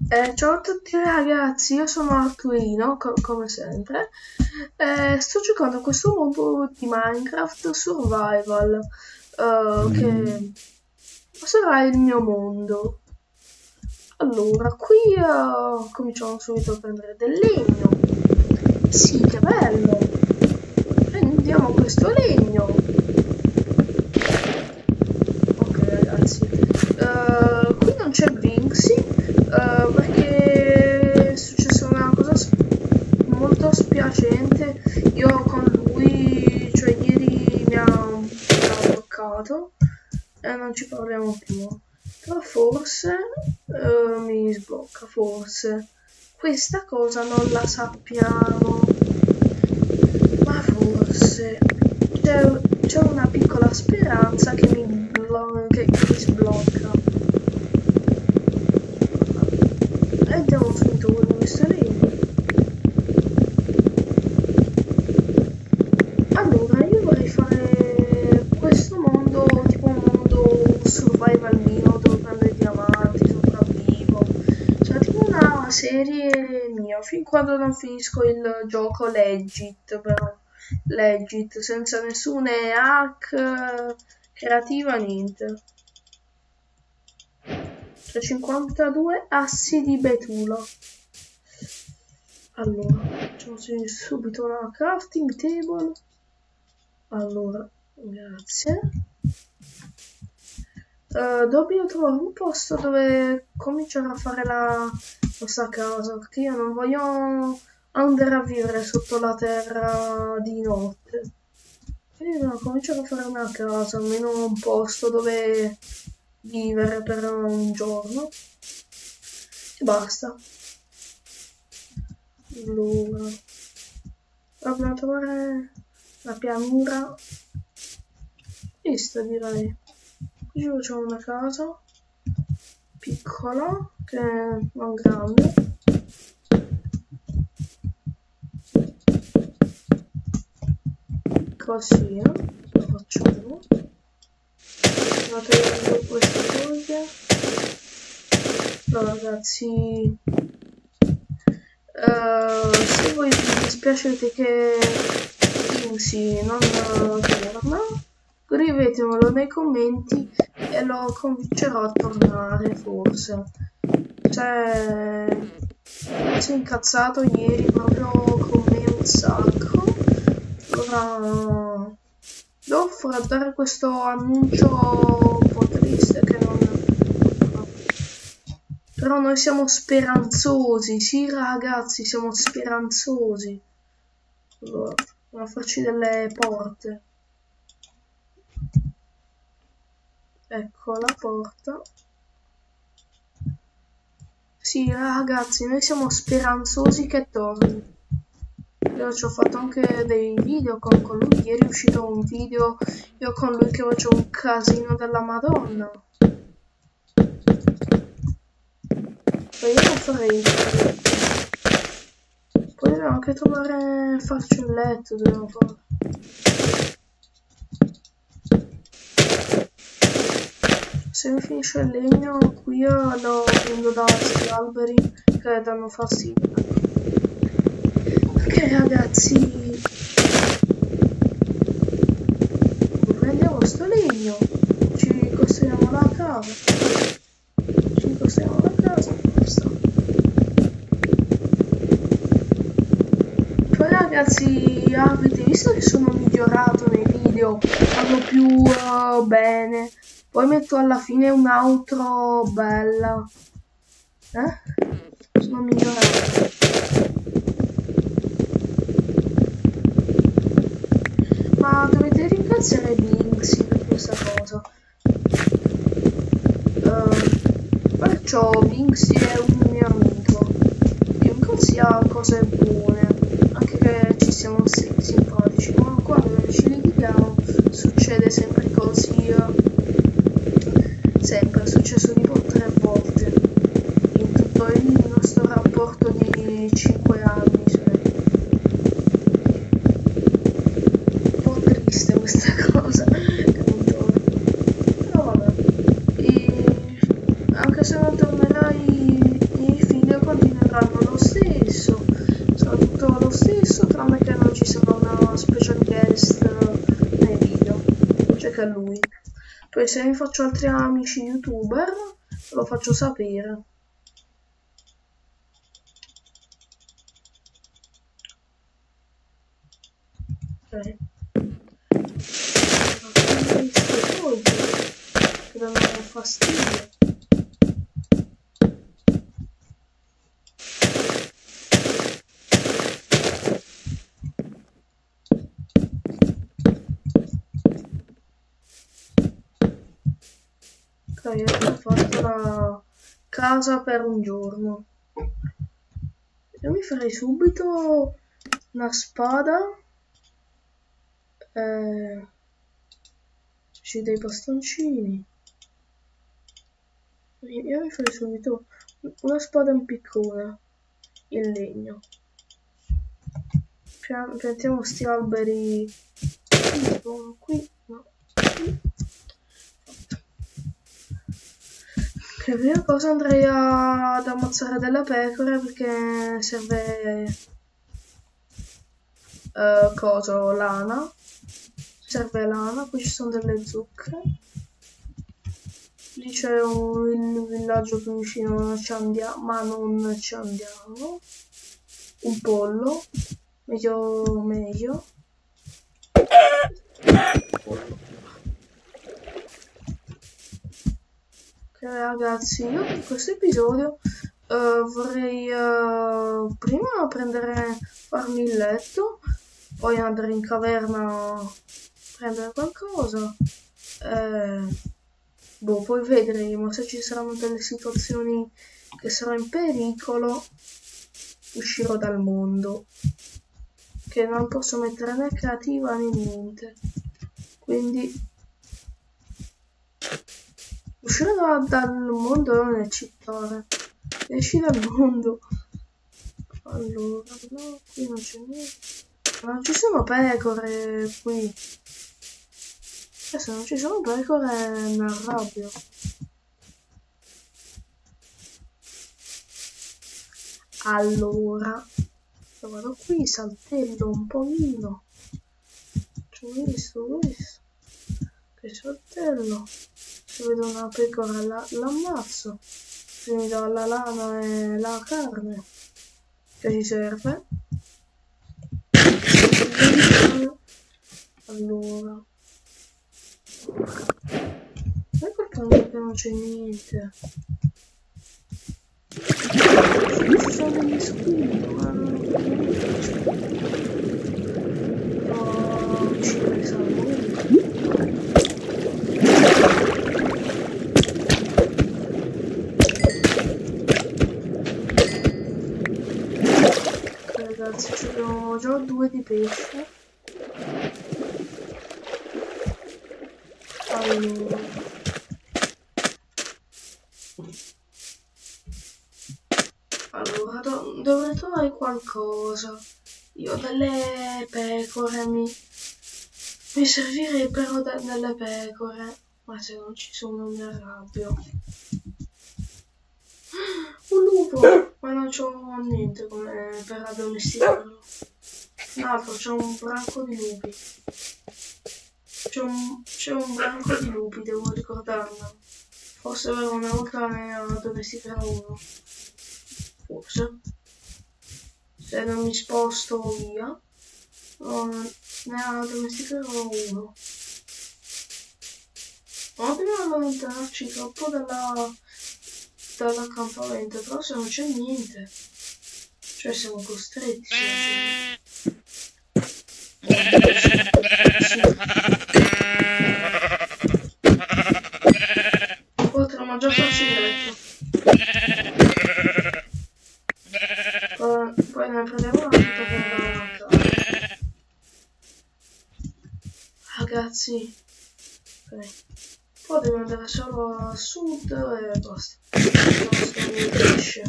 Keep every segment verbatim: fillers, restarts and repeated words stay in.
Eh, ciao a tutti ragazzi, io sono Artuino, co come sempre. Eh, sto giocando a questo mondo di Minecraft Survival, eh, che sarà il mio mondo. Allora, qui eh, cominciamo subito a prendere del legno. Sì, che bello! Prendiamo questo legno. Ok ragazzi, uh, qui non c'è Vinxi, uh, perché è successa una cosa molto spiacente. Io con lui, cioè ieri mi ha, mi ha bloccato e non ci parliamo più. Però forse uh, mi sblocca, forse. Questa cosa non la sappiamo, ma forse c'è una piccola speranza che mi, che, che mi sblocca. E andiamo subito con questo legno. Allora, io vorrei fare questo mondo, tipo un mondo survival mio, dove prendo i diamanti, sopravvivo. Cioè, tipo una serie mia, fin quando non finisco il gioco legit, però. Legit, senza nessune hack creativa, niente. C'è cinquantadue assi di betulo. Allora, facciamo subito una crafting table. Allora, grazie. Uh, dobbiamo trovare un posto dove cominciare a fare la nostra casa, perché io non voglio andare a vivere sotto la terra di notte. Quindi devo cominciare a fare una casa, almeno un posto dove vivere per un giorno. E basta. Allora, dobbiamo trovare la pianura. Questa direi. Qui facciamo una casa piccola, che non grande. Così, lo facciamo. Vado togliendo queste foglie. Allora ragazzi, uh, se voi vi dispiacete che Vinxi non torna, scrivetemelo nei commenti e lo convincerò a tornare, forse. Cioè, si è incazzato ieri proprio con me un sacco. Allora, devo fare questo annuncio un po' triste che non... Però noi siamo speranzosi, sì ragazzi, siamo speranzosi. Allora, andiamo a farci delle porte. Ecco la porta. Sì ragazzi, noi siamo speranzosi che torni. Io ci ho fatto anche dei video con, con lui, ieri è uscito un video io con lui che faccio un casino della Madonna. Poi io non farei. Poi dobbiamo anche trovare, farci un letto, dobbiamo fare. Se mi finisce il legno qui io lo prendo da questi alberi che danno fastidio. Ok ragazzi, prendiamo sto legno, ci costruiamo la casa, ci costruiamo la casa, basta. Poi ragazzi, avete visto che sono migliorato nei video, parlo più uh, bene, poi metto alla fine un outro bella, eh? Sono migliorato. Ma dovete ringraziare Vinxi per questa cosa. Uh, perciò Vinxi è un mio amico che mi consiglia cose buone, anche che ci siamo simpatici, ma quando ci litighiamo succede sempre così. Sempre, è successo tipo tre volte in tutto il nostro rapporto di cinque anni. Questa cosa che non torna, però vabbè, e anche se non tornerai nei film lui. Poi se mi faccio altri amici youtuber lo faccio sapere. Ok. Questi colpi che danno fastidio. Ok, ho fatto la casa per un giorno. Io mi farei subito una spada. Eh, ci dei bastoncini. Io mi farei subito una spada in piccone in legno. Piantiamo sti alberi qui, qui, no, qui. Che prima cosa andrei a, ad ammazzare delle pecore perché serve uh, coso, lana. Serve lana, qui ci sono delle zucche. Lì c'è un villaggio più vicino, non ci andiamo, ma non ci andiamo. Un pollo, meglio, meglio. Pollo. Ok ragazzi, io in questo episodio uh, vorrei uh, prima prendere, farmi il letto, poi andare in caverna a prendere qualcosa. Eh, boh, poi vedremo se ci saranno delle situazioni che sarò in pericolo, uscirò dal mondo, che non posso mettere né creativa né niente, quindi uscire da, dal mondo non è accettare, esci dal mondo. Allora, no, qui non c'è niente, non ci sono pecore qui. Adesso non ci sono pecore, mi arrabbio. Allora, vado qui, saltello un pochino. Ci ho visto questo. Che saltello. Se vedo una pecora l'ammazzo. Se mi dà la lana e la carne. Che ci serve. Allora. Non è colpa mia che non c'è niente. Ci sono degli scudi, ma non oh, ci pensavo. Ok ragazzi, ce ne ho già due di pesce. Allora. Allora, do dovrei trovare qualcosa. Io ho delle pecore, mi, mi servirebbero de delle pecore, ma se non ci sono mi arrabbio. Un lupo, ma non c'ho niente come per addomesticarlo. Un altro, c'è un branco di lupi. C'è un, un branco di lupi, devo ricordarmelo. Forse avevo una volta ne addomesticare uno. Forse, se non mi sposto via, non ne addomesticherò uno. Non dobbiamo allontanarci troppo dalla, dall'accampamento, però se non c'è niente, cioè siamo costretti. Sì. Potremmo già farci il letto. Poi, poi ne prendiamo una tutta per la ragazzi. Ok. Poi devo andare solo a sud e basta. Pesce.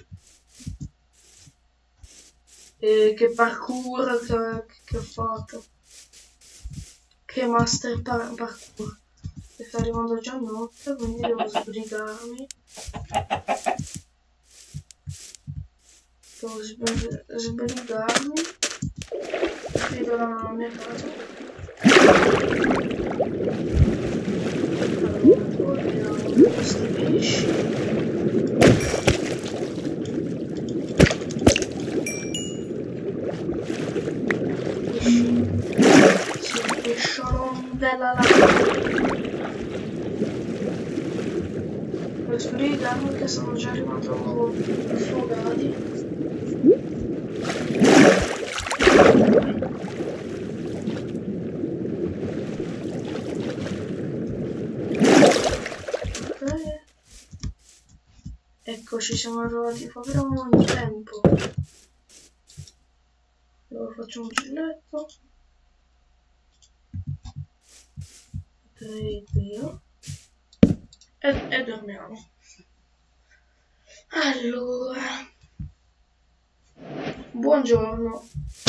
E che parkour che, che ho fatto. Che master par parkour. E sta arrivando già notte, quindi devo sbrigarmi. Devo sbrigarmi. Vedo la mia casa. questi pesci. Della lava per sbrigare che sono già arrivato affogati. Ok, eccoci, siamo arrivati proprio in tempo. Allora facciamo un giletto. Io e, e dormiamo. Allora, buongiorno.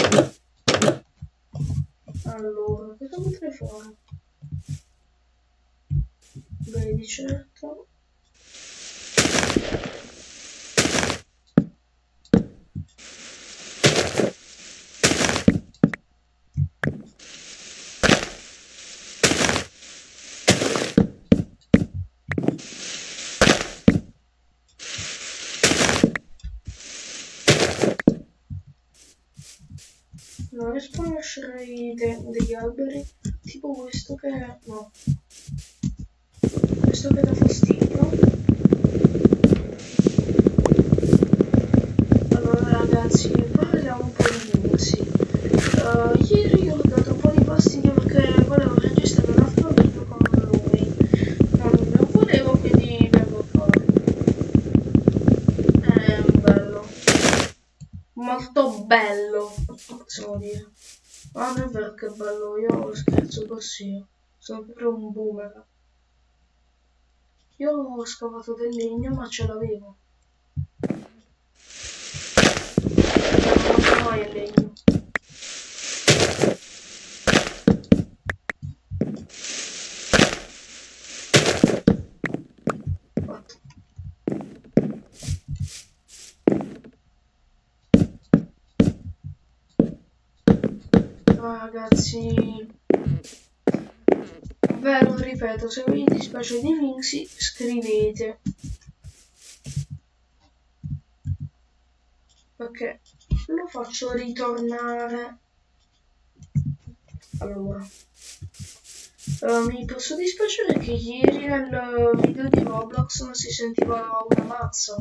Allora, cosa potrei fare? Beh, di certo. Non riesco a lasciare de degli alberi, tipo questo che no. Questo che dà fastidio. Allora ragazzi, parliamo un po' di Vinci. Uh, ieri ho dato un po' di fastidio perché volevo registrare un altro video con lui. Non lo volevo, quindi devo fare. È bello. Molto bello, possiamo dire. Ma non è vero che è bello, io scherzo così. Sono proprio un boomer. Io ho scavato del legno ma ce l'avevo. Non ho mai il legno. Fatto. No, ragazzi, ve lo ripeto, se vi dispiace di Vinci scrivete. Perché lo faccio ritornare. Allora, uh, mi posso dispiacere che ieri nel video di Roblox non si sentiva una mazza.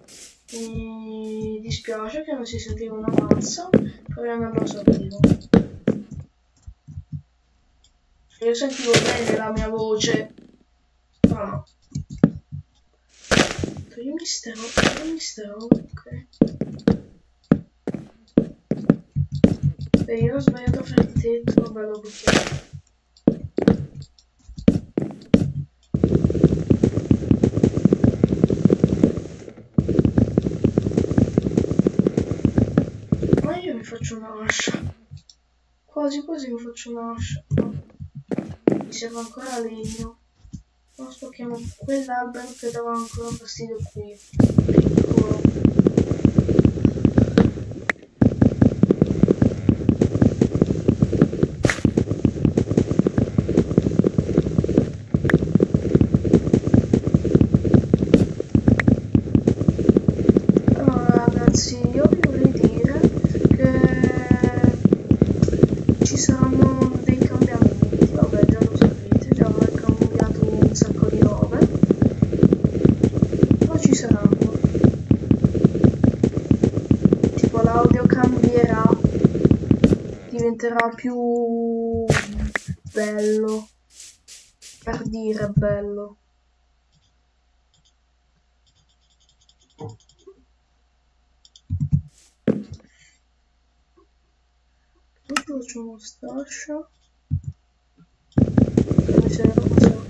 Mi dispiace che non si sentiva una mazza, però non lo sapevo. Io sentivo bene la mia voce. Ma no. Io mistero, io mistero, ok. E io ho sbagliato a fare il tetto, vabbè lo buttiamo. Ma io mi faccio un'ascia. Quasi quasi mi faccio un'ascia. No. Mi serve ancora legno. Non spacchiamo quell'albero che dava ancora fastidio qui. Piccolo. Diventerà più bello, per dire bello. Poi faccio uno stascio che mi serve un sacco.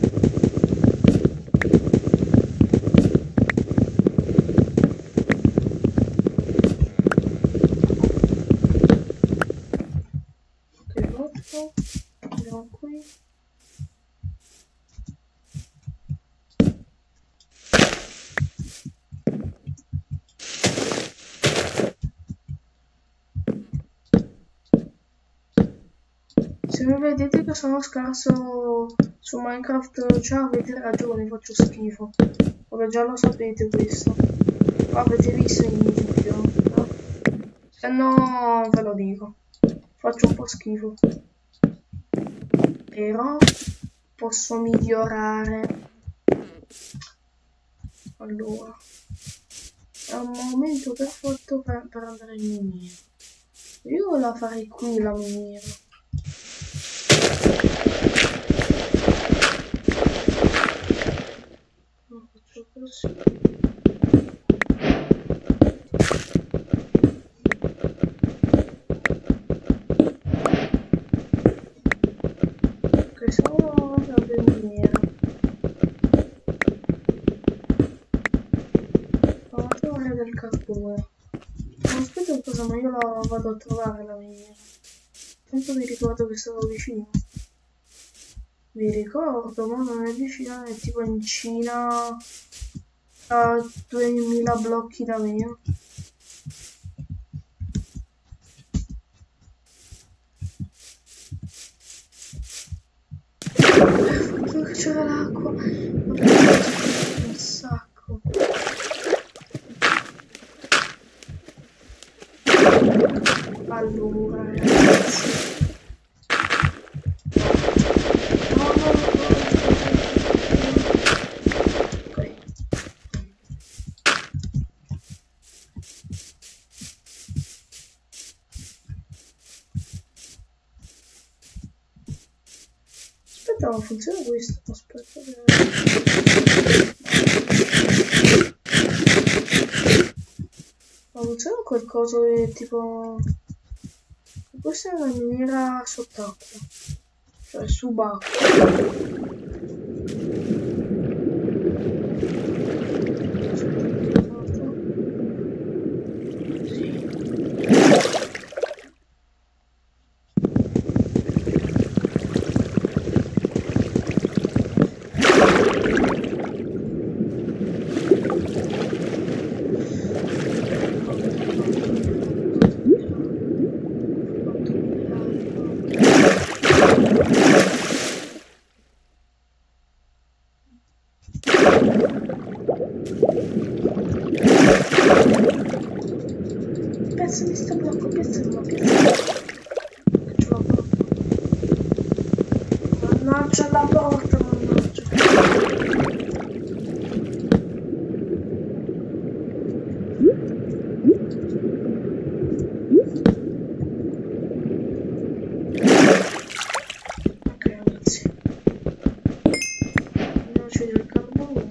Andiamo qui. mi vedete che sono scarso su Minecraft, già avete ragione, faccio schifo. Vabbè, già lo sapete questo. Avete visto in video, no? Se no ve lo dico. Faccio un po' schifo. Però posso migliorare. Allora, è un momento perfetto per, per andare in miniera. Io la farei qui la miniera. Lo faccio così. Ok, sono la miniera. Del carbone. Non aspetta cosa, ma io la vado a trovare la miniera. Tanto mi ricordo che stavo vicino. Vi ricordo, ma non è vicino, è tipo in Cina a duemila blocchi da me. Dove c'era l'acqua? Un sacco. Allora, ragazzi. No, no, no, no. Ok. Aspetta, ma funziona questo? Aspetta. Ma funziona qualcosa di tipo... Questa è una miniera sott'acqua, cioè subacquea. Piazzami sto blocco, piazzalo, piazzalo. Faccio la porta. Mannaggia la porta, mannaggia. Ok ragazzi. Non c'è il carbone.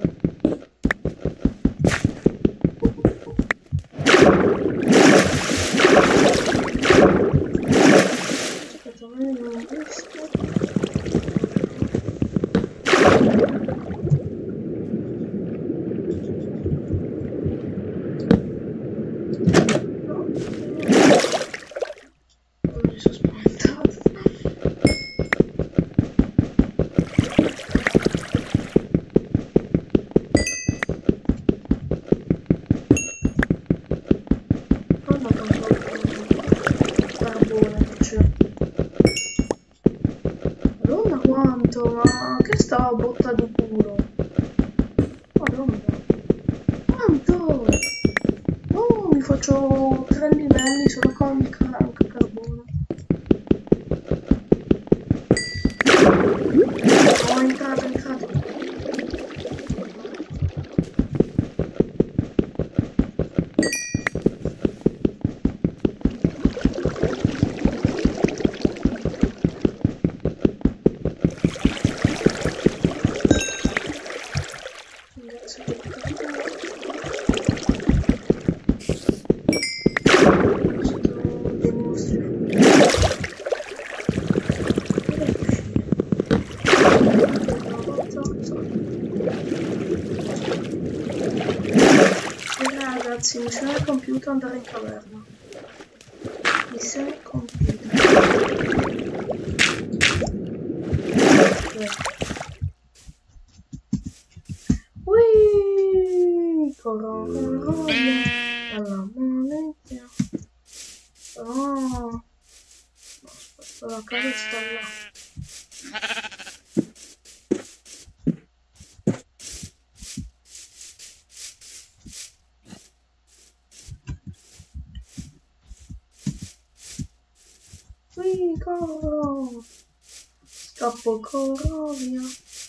Ma che sta botta di culo? Madonna. Quanto? Oh, mi faccio tre livelli solo con il carbone. Oh, è entrato, è entrato. Ragazzi, missione compiuta, andare in caverna. Missione compiuta. Ui, corona alla moneta. Oh, aspetta, casa sta là. Qui corro, scappo, corro via.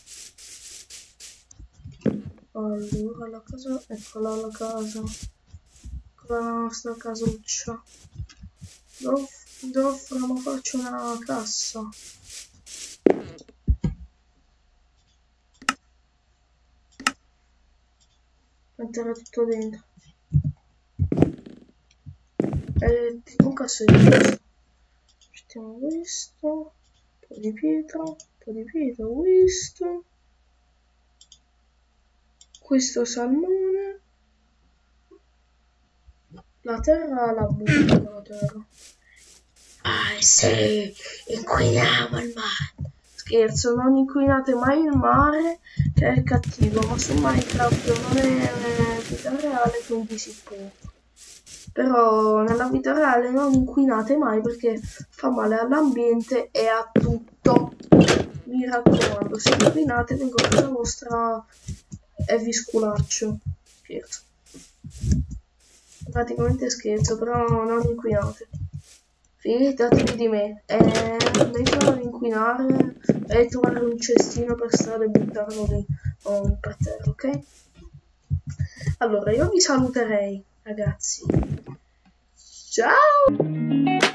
Allora la casa, eccola la casa, eccola la nostra casuccia. Dove, dove offriamo faccio una cassa. Mettere tutto dentro. E tipo un cassetto. Mettiamo questo, un po' di pietra, un po' di pietra, questo. Questo salmone. La terra la butto, la terra. Ah sì, inquiniamo il mare. Scherzo, non inquinate mai il mare, che è cattivo, ma su Minecraft non è vita reale, quindi si può. Però nella vita reale non inquinate mai perché fa male all'ambiente e a tutto. Mi raccomando, se inquinate vengo a casa vostra e vi sculaccio. Scherzo. Praticamente scherzo, però non inquinate. Fidatevi di me, è meglio non inquinare e trovare un cestino per strada e buttarlo lì o per terra, ok? Allora, io vi saluterei, ragazzi. Ciao!